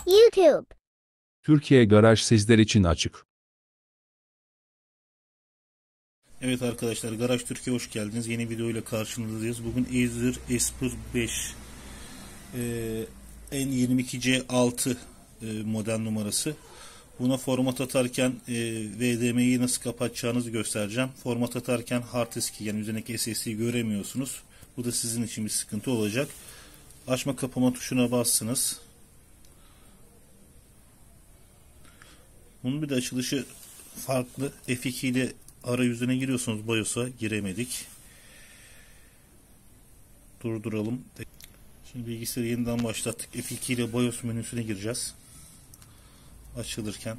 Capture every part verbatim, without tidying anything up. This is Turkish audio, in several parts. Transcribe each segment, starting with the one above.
YouTube. Türkiye Garaj sizler için açık. Evet arkadaşlar, Garaj Türkiye hoş geldiniz. Yeni video ile karşınızdayız. Bugün Acer Esper beş ee, N yirmi iki C altı e, model numarası. Buna format atarken e, V D M'yi nasıl kapatacağınızı göstereceğim. Format atarken hard diski, yani üzerindeki S S D'yi göremiyorsunuz. Bu da sizin için bir sıkıntı olacak. Açma kapama tuşuna bassınız. Bunun bir de açılışı farklı. F iki ile arayüzüne giriyorsunuz. BIOS'a giremedik. Durduralım. Şimdi bilgisayarı yeniden başlattık. F iki ile BIOS menüsüne gireceğiz. Açılırken.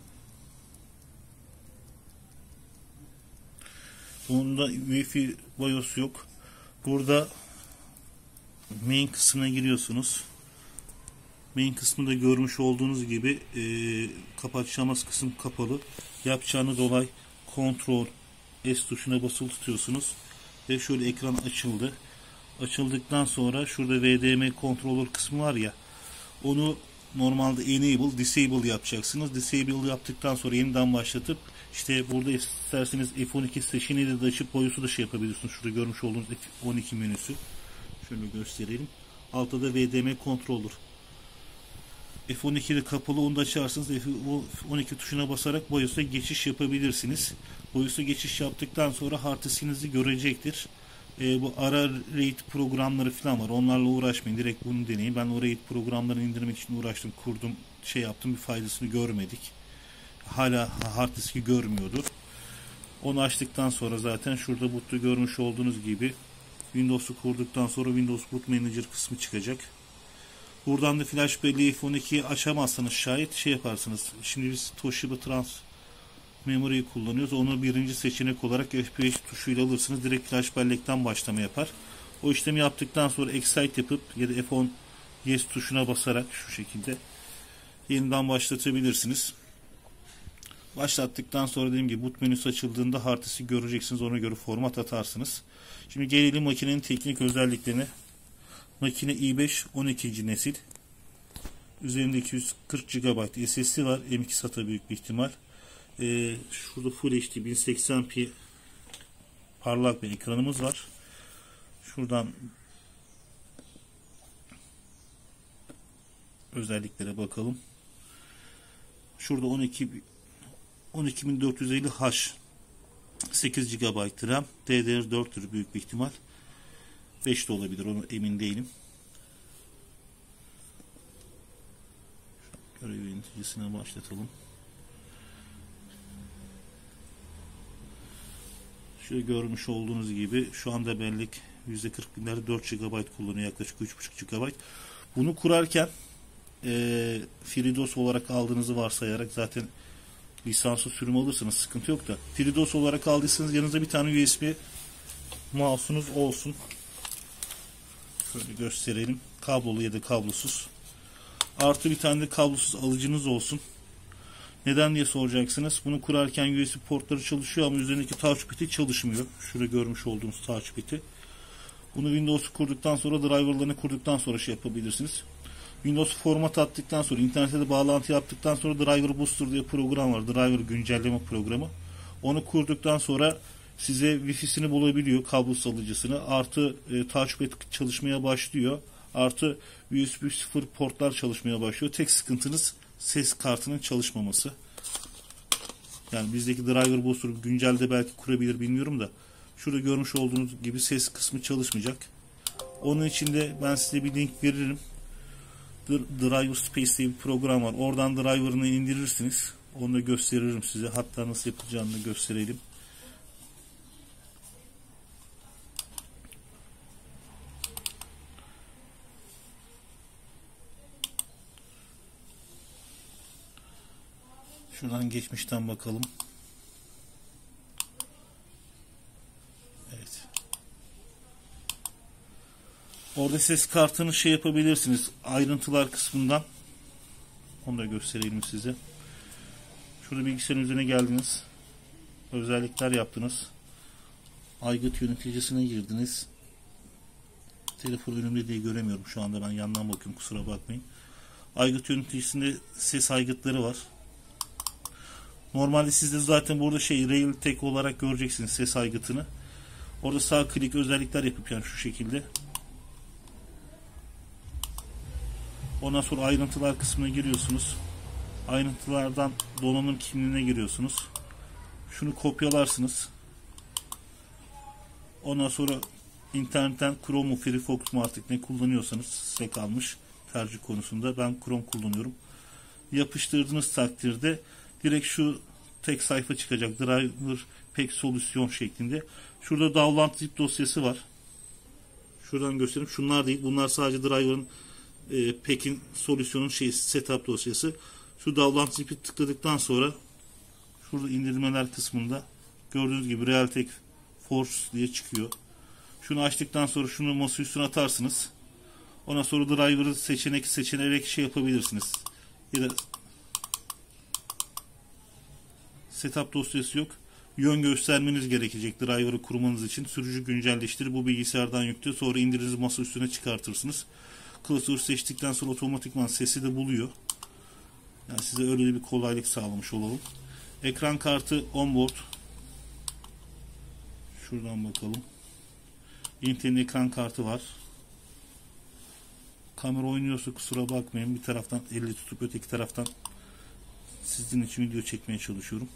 Bunda U E F I BIOS yok. Burada main kısmına giriyorsunuz. Main kısmında görmüş olduğunuz gibi e, kapatacağımız kısım kapalı. Yapacağınız olay Ctrl S tuşuna basılı tutuyorsunuz ve şöyle ekran açıldı. Açıldıktan sonra şurada V D M controller kısmı var ya, onu normalde enable, disable yapacaksınız. Disable yaptıktan sonra yeniden başlatıp işte burada isterseniz F on iki seçeneği de açıp BIOS'u da şey yapabilirsiniz. Şurada görmüş olduğunuz F on iki menüsü. Şöyle gösterelim. Altta da V D M controller. F on iki'de kapalı, onu da açarsınız. F on iki tuşuna basarak BIOS'a geçiş yapabilirsiniz. BIOS'a geçiş yaptıktan sonra hard diskinizi görecektir. E, bu ara RAID programları falan var. Onlarla uğraşmayın. Direkt bunu deneyin. Ben o RAID programlarını indirmek için uğraştım. Kurdum. Şey yaptım. Bir faydasını görmedik. Hala hard diski görmüyordu. Onu açtıktan sonra zaten şurada boot'ta görmüş olduğunuz gibi Windows'u kurduktan sonra Windows Boot Manager kısmı çıkacak. Buradan da flash belleği F on iki'yi açamazsanız şayet şey yaparsınız. Şimdi biz Toshiba Trans Memory'yi kullanıyoruz. Onu birinci seçenek olarak F beş tuşuyla alırsınız. Direkt flash bellekten başlama yapar. O işlemi yaptıktan sonra Excite yapıp ya da F on Yes tuşuna basarak şu şekilde yeniden başlatabilirsiniz. Başlattıktan sonra dediğim gibi boot menüsü açıldığında hard diski göreceksiniz. Ona göre format atarsınız. Şimdi gelelim makinenin teknik özelliklerine. Makine i beş on ikinci nesil. Üzerinde iki yüz kırk gigabayt S S D var. M iki SATA büyük bir ihtimal. Ee, şurada Full H D bin seksen p parlak bir ekranımız var. Şuradan özelliklere bakalım. Şurada on iki on iki bin dört yüz elli H sekiz gigabayt RAM. D D R dörttür büyük bir ihtimal. beş de olabilir, onu emin değilim. Görev yöneticisine başlatalım. Şöyle görmüş olduğunuz gibi şu anda bellek yüzde kırk binlerde dört gigabayt kullanıyor, yaklaşık üç buçuk gigabayt. Bunu kurarken e, FreeDOS olarak aldığınızı varsayarak, zaten lisanslı sürüm alırsanız sıkıntı yok da, FreeDOS olarak aldıysanız yanınızda bir tane U S B mouse'unuz olsun. Şöyle gösterelim. Kablolu ya da kablosuz. Artı bir tane de kablosuz alıcınız olsun. Neden diye soracaksınız. Bunu kurarken U S B portları çalışıyor ama üzerindeki touchpad'i çalışmıyor. Şurada görmüş olduğunuz touchpad'i. Bunu Windows'u kurduktan sonra, driverlarını kurduktan sonra şey yapabilirsiniz. Windows'u format attıktan sonra, internete de bağlantı yaptıktan sonra Driver Booster diye program var. Driver güncelleme programı. Onu kurduktan sonra size Wi-Fi'sini bulabiliyor, kablosuz alıcısını. Artı e, touchpad çalışmaya başlıyor. Artı U S B sıfır portlar çalışmaya başlıyor. Tek sıkıntınız ses kartının çalışmaması. Yani bizdeki Driver Booster güncelde belki kurabilir, bilmiyorum da. Şurada görmüş olduğunuz gibi ses kısmı çalışmayacak. Onun için de ben size bir link veririm. Driver Space diye bir program var. Oradan driver'ını indirirsiniz. Onu da gösteririm size. Hatta nasıl yapacağını da gösterelim. Şuradan geçmişten bakalım. Evet. Orada ses kartını şey yapabilirsiniz. Ayrıntılar kısmından. Onu da göstereyim size. Şurada bilgisayarın üzerine geldiniz. Özellikler yaptınız. Aygıt yöneticisine girdiniz. Telefon önümde diye göremiyorum şu anda. Ben yandan bakıyorum. Kusura bakmayın. Aygıt yöneticisinde ses aygıtları var. Normalde sizde zaten burada şey Realtek olarak göreceksiniz ses aygıtını. Orada sağ klik özellikler yapıp yani şu şekilde. Ondan sonra ayrıntılar kısmına giriyorsunuz. Ayrıntılardan donanım kimliğine giriyorsunuz. Şunu kopyalarsınız. Ondan sonra internetten Chrome mu Firefox mu artık ne kullanıyorsanız size kalmış tercih konusunda. Ben Chrome kullanıyorum. Yapıştırdığınız takdirde direkt şu tek sayfa çıkacak. Driver Pack solüsyon şeklinde. Şurada download zip dosyası var. Şuradan göstereyim. Şunlar değil. Bunlar sadece driver'ın e, Pack'in solüsyonun şey setup dosyası. Şu download zip'i tıkladıktan sonra şurada indirmeler kısmında gördüğünüz gibi Realtek Force diye çıkıyor. Şunu açtıktan sonra şunu masa üstüne atarsınız. Ondan sonra driver'ı seçenek seçenerek şey yapabilirsiniz. Ya da setup dosyası yok. Yön göstermeniz gerekecek driver'ı kurmanız için. Sürücü güncelleştir. Bu bilgisayardan yüklü. Sonra indiriniz masa üstüne çıkartırsınız. Klasörü seçtikten sonra otomatikman sesi de buluyor. Yani size öyle bir kolaylık sağlamış olalım. Ekran kartı onboard. Şuradan bakalım. Intel'in ekran kartı var. Kamera oynuyorsa kusura bakmayın. Bir taraftan elle tutup öteki taraftan sizin için video çekmeye çalışıyorum.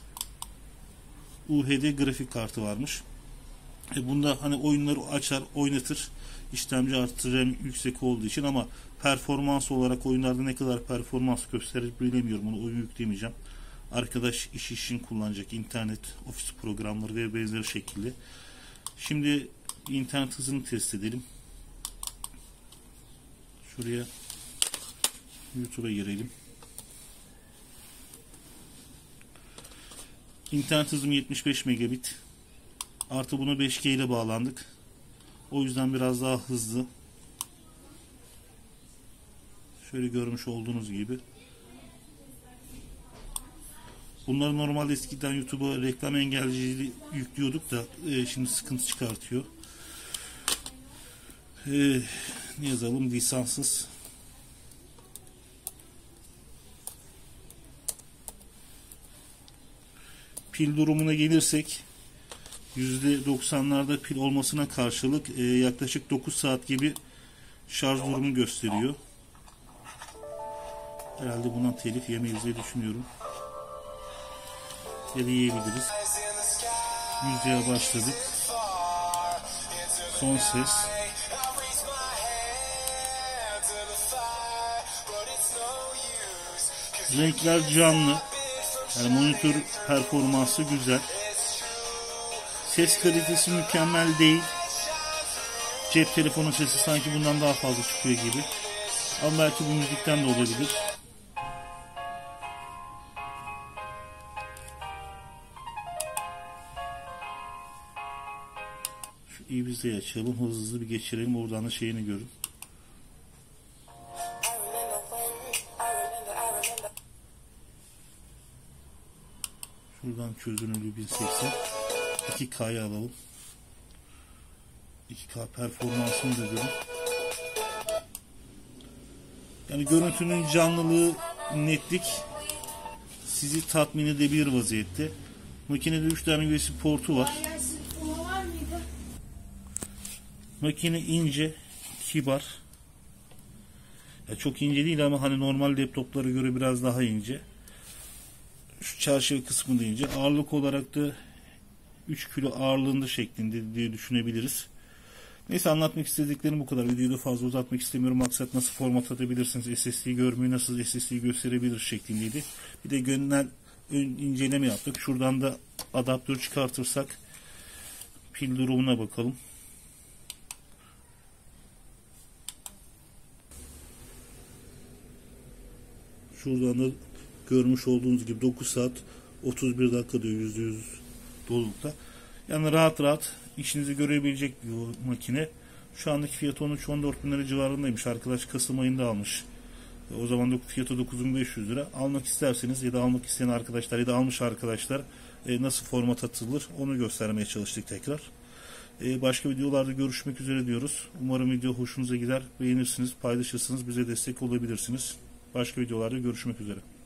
U H D grafik kartı varmış. E bunda hani oyunları açar, oynatır. İşlemci artı RAM yüksek olduğu için ama performans olarak oyunlarda ne kadar performans gösterir bilemiyorum. Onu oyun yükleyemeyeceğim. Arkadaş iş için kullanacak internet, ofis programları ve benzeri şekilde. Şimdi internet hızını test edelim. Şuraya YouTube'a girelim. İnternet hızım yetmiş beş megabit. Artı buna beş G ile bağlandık. O yüzden biraz daha hızlı. Şöyle görmüş olduğunuz gibi. Bunları normalde eskiden YouTube'a reklam engelleyicili yüklüyorduk da e, şimdi sıkıntı çıkartıyor. E, ne yazalım? Lisanssız. Pil durumuna gelirsek yüzde doksanlarda pil olmasına karşılık e, yaklaşık dokuz saat gibi şarj durumu gösteriyor. Herhalde bundan telif yemeyiz diye düşünüyorum. Ya da yiyebiliriz. Müziğe başladık. Son ses. Renkler canlı. Yani monitör performansı güzel. Ses kalitesi mükemmel değil. Cep telefonu sesi sanki bundan daha fazla çıkıyor gibi. Ama belki bu müzikten de olabilir. Şu İbiza'yı açalım. Hızlı hızlı bir geçirelim. Oradan da şeyini görün. Şuradan çözünürlüğü bin seksen. iki K'ya alalım. iki K performansını da görün. Yani görüntünün canlılığı, netlik sizi tatmin edebilir vaziyette. Makinede üç tane U S B portu var. Makine ince, kibar. Ya çok ince değil ama hani normal laptoplara göre biraz daha ince. Şu çarşıya kısmı da ince. Ağırlık olarak da üç kilo ağırlığında şeklinde diye düşünebiliriz. Neyse, anlatmak istediklerim bu kadar. Videoyu da fazla uzatmak istemiyorum. Maksat nasıl format atabilirsiniz, S S D'yi görmeyi nasıl S S D'yi gösterebilir şeklindeydi. Bir de genel ön inceleme yaptık. Şuradan da adaptör çıkartırsak pil durumuna bakalım. Şuradan da görmüş olduğunuz gibi dokuz saat otuz bir dakika diyor yüzde yüz dolulukta. Yani rahat rahat işinizi görebilecek bir makine. Şu andaki fiyatı on üç on dört bin lira civarındaymış. Arkadaş Kasım ayında almış. O zaman da fiyatı dokuz bin beş yüz lira. Almak isterseniz ya da almak isteyen arkadaşlar ya da almış arkadaşlar e, nasıl format atılır onu göstermeye çalıştık tekrar. E, başka videolarda görüşmek üzere diyoruz. Umarım video hoşunuza gider. Beğenirsiniz, paylaşırsınız, bize destek olabilirsiniz. Başka videolarda görüşmek üzere.